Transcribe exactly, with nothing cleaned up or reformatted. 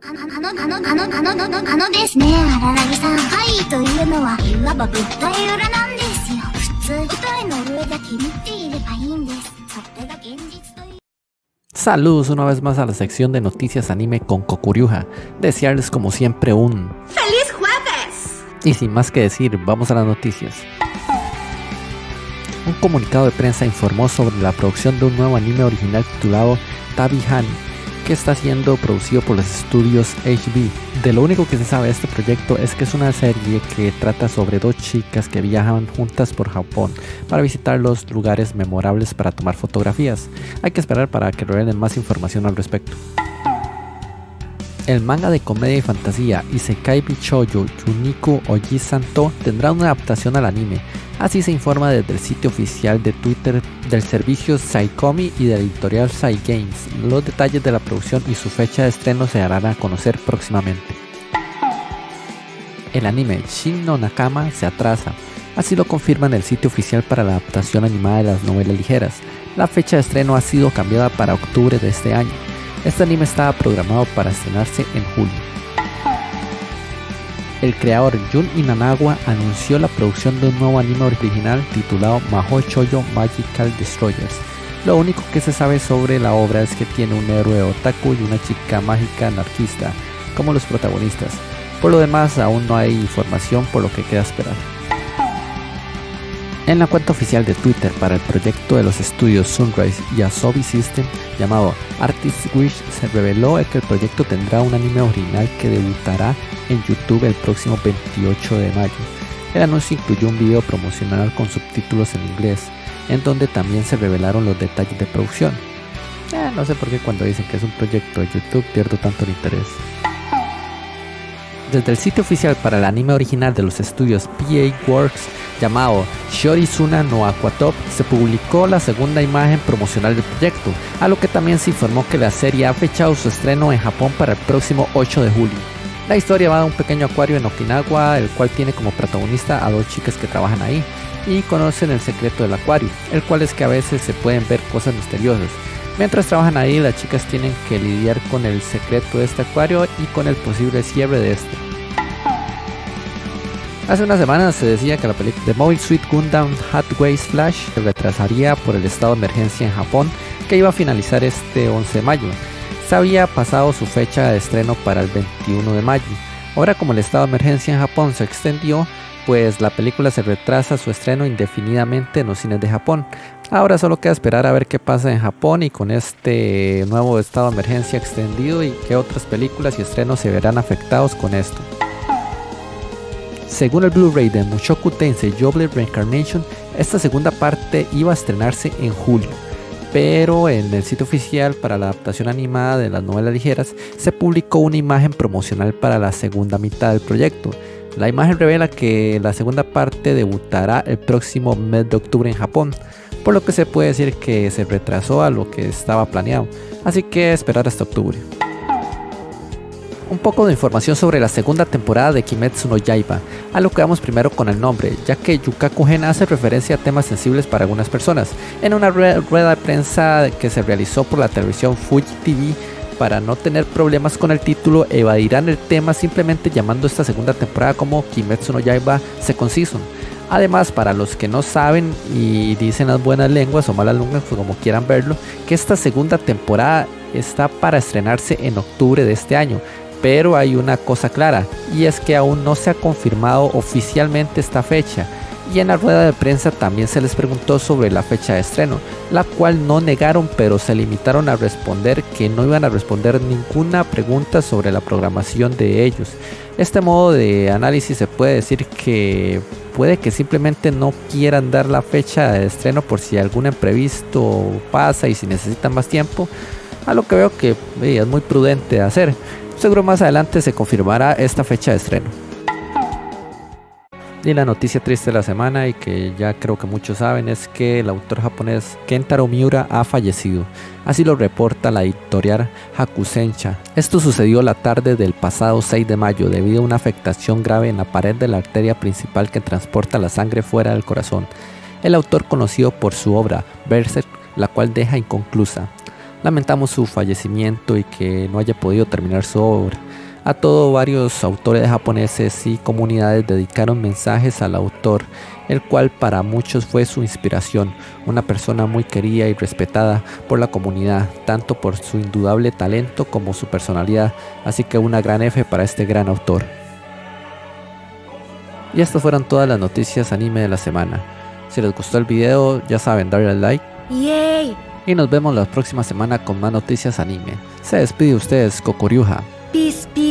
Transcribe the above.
あの、あの、あの、あの、あの、あの、あのですね、荒木さん。怪異というのはいわば物体裏なんですよ。普通、舞台の上だけ見ていればいいんです。それが現実という。 Saludos una vez más a la sección de noticias anime con Kokuriuja. Desearles como siempre un ¡Feliz jueves! Y sin más que decir, vamos a las noticias. Un comunicado de prensa informó sobre la producción de un nuevo anime original titulado Tabi Hani, que está siendo producido por los estudios H B. De lo único que se sabe de este proyecto es que es una serie que trata sobre dos chicas que viajan juntas por Japón para visitar los lugares memorables para tomar fotografías. Hay que esperar para que revelen más información al respecto. El manga de comedia y fantasía Isekai Bichoujo Yuniku Oji Santo tendrá una adaptación al anime. Así se informa desde el sitio oficial de Twitter del servicio Saikomi y de la editorial Sai Games. Los detalles de la producción y su fecha de estreno se darán a conocer próximamente. El anime Shin no Nakama se atrasa. Así lo confirma en el sitio oficial para la adaptación animada de las novelas ligeras. La fecha de estreno ha sido cambiada para octubre de este año. Este anime estaba programado para estrenarse en julio. El creador Jun Inanawa anunció la producción de un nuevo anime original titulado Mahou Shoujo Magical Destroyers. Lo único que se sabe sobre la obra es que tiene un héroe otaku y una chica mágica anarquista como los protagonistas. Por lo demás, aún no hay información, por lo que queda esperar. En la cuenta oficial de Twitter para el proyecto de los estudios Sunrise y Asobi System llamado Artist Wish se reveló que el proyecto tendrá un anime original que debutará en YouTube el próximo veintiocho de mayo. El anuncio incluyó un video promocional con subtítulos en inglés, en donde también se revelaron los detalles de producción. Eh, no sé por qué cuando dicen que es un proyecto de YouTube pierdo tanto el interés. Desde el sitio oficial para el anime original de los estudios P A Works llamado Shorizuna no Aquatop se publicó la segunda imagen promocional del proyecto, a lo que también se informó que la serie ha fechado su estreno en Japón para el próximo ocho de julio. La historia va de un pequeño acuario en Okinawa, el cual tiene como protagonista a dos chicas que trabajan ahí y conocen el secreto del acuario, el cual es que a veces se pueden ver cosas misteriosas. Mientras trabajan ahí, las chicas tienen que lidiar con el secreto de este acuario y con el posible cierre de este. Hace unas semanas se decía que la película de Mobile Suit Gundam Hotwheels Flash se retrasaría por el estado de emergencia en Japón, que iba a finalizar este once de mayo. Se había pasado su fecha de estreno para el veintiuno de mayo. Ahora, como el estado de emergencia en Japón se extendió, pues la película se retrasa su estreno indefinidamente en los cines de Japón. Ahora solo queda esperar a ver qué pasa en Japón y con este nuevo estado de emergencia extendido y qué otras películas y estrenos se verán afectados con esto. Según el Blu-ray de Mushoku Tensei Double Reincarnation, esta segunda parte iba a estrenarse en julio, pero en el sitio oficial para la adaptación animada de las novelas ligeras se publicó una imagen promocional para la segunda mitad del proyecto. La imagen revela que la segunda parte debutará el próximo mes de octubre en Japón, por lo que se puede decir que se retrasó a lo que estaba planeado, así que esperar hasta octubre. Un poco de información sobre la segunda temporada de Kimetsu no Yaiba, a lo que vamos primero con el nombre, ya que Yukaku Gen hace referencia a temas sensibles para algunas personas. En una rueda de prensa que se realizó por la televisión Fuji T V, para no tener problemas con el título, evadirán el tema simplemente llamando esta segunda temporada como Kimetsu no Yaiba Second Season. Además, para los que no saben y dicen las buenas lenguas o malas lenguas, pues como quieran verlo, que esta segunda temporada está para estrenarse en octubre de este año. Pero hay una cosa clara, y es que aún no se ha confirmado oficialmente esta fecha, y en la rueda de prensa también se les preguntó sobre la fecha de estreno, la cual no negaron, pero se limitaron a responder que no iban a responder ninguna pregunta sobre la programación de ellos. Este modo de análisis se puede decir que puede que simplemente no quieran dar la fecha de estreno por si algún imprevisto pasa y si necesitan más tiempo, a lo que veo que eh, es muy prudente hacer. Seguro más adelante se confirmará esta fecha de estreno. Y la noticia triste de la semana, y que ya creo que muchos saben, es que el autor japonés Kentaro Miura ha fallecido. Así lo reporta la editorial Hakusensha. Esto sucedió la tarde del pasado seis de mayo debido a una afectación grave en la pared de la arteria principal que transporta la sangre fuera del corazón. El autor, conocido por su obra Berserk, la cual deja inconclusa. Lamentamos su fallecimiento y que no haya podido terminar su obra. A todo, varios autores japoneses y comunidades dedicaron mensajes al autor, el cual para muchos fue su inspiración, una persona muy querida y respetada por la comunidad, tanto por su indudable talento como su personalidad, así que una gran F para este gran autor. Y estas fueron todas las noticias anime de la semana. Si les gustó el video, ya saben, darle al like. Yay! Y nos vemos la próxima semana con más noticias anime. Se despide de ustedes, Kokoryuha. Peace, peace.